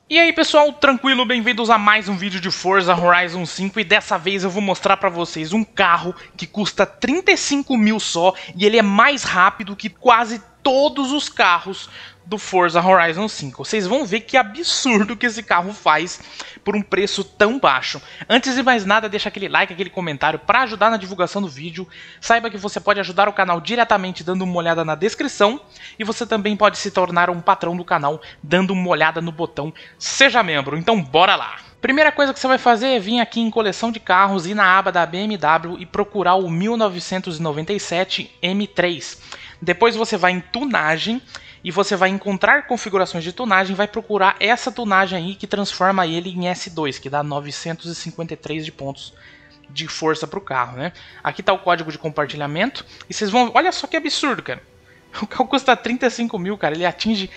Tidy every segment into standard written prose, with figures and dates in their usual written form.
E aí pessoal, tranquilo? Bem-vindos a mais um vídeo de Forza Horizon 5 e dessa vez eu vou mostrar pra vocês um carro que custa 35 mil só e ele é mais rápido que quase todos os carros do Forza Horizon 5. Vocês vão ver que absurdo que esse carro faz por um preço tão baixo. Antes de mais nada, deixa aquele like, aquele comentário para ajudar na divulgação do vídeo. Saiba que você pode ajudar o canal diretamente dando uma olhada na descrição e você também pode se tornar um patrão do canal dando uma olhada no botão Seja Membro. Então bora lá! Primeira coisa que você vai fazer é vir aqui em coleção de carros e na aba da BMW e procurar o 1997 M3. Depois você vai em tunagem e você vai encontrar configurações de tunagem, vai procurar essa tunagem aí que transforma ele em S2, que dá 953 de pontos de força para o carro, né? Aqui está o código de compartilhamento e vocês vão... Olha só que absurdo, cara. O carro custa 35 mil, cara. Ele atinge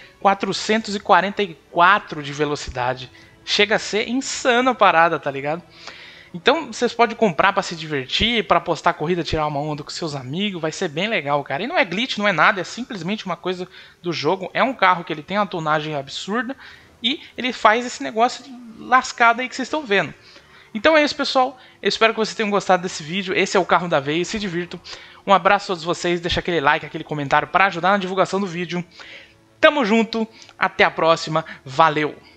444 de velocidade. Chega a ser insana a parada, tá ligado? Então vocês podem comprar para se divertir, para postar corrida, tirar uma onda com seus amigos, vai ser bem legal, cara. E não é glitch, não é nada, é simplesmente uma coisa do jogo. É um carro que ele tem uma tonagem absurda e ele faz esse negócio de lascada aí que vocês estão vendo. Então é isso, pessoal. Eu espero que vocês tenham gostado desse vídeo. Esse é o carro da vez, se divirtam. Um abraço a todos vocês, deixa aquele like, aquele comentário para ajudar na divulgação do vídeo. Tamo junto, até a próxima, valeu!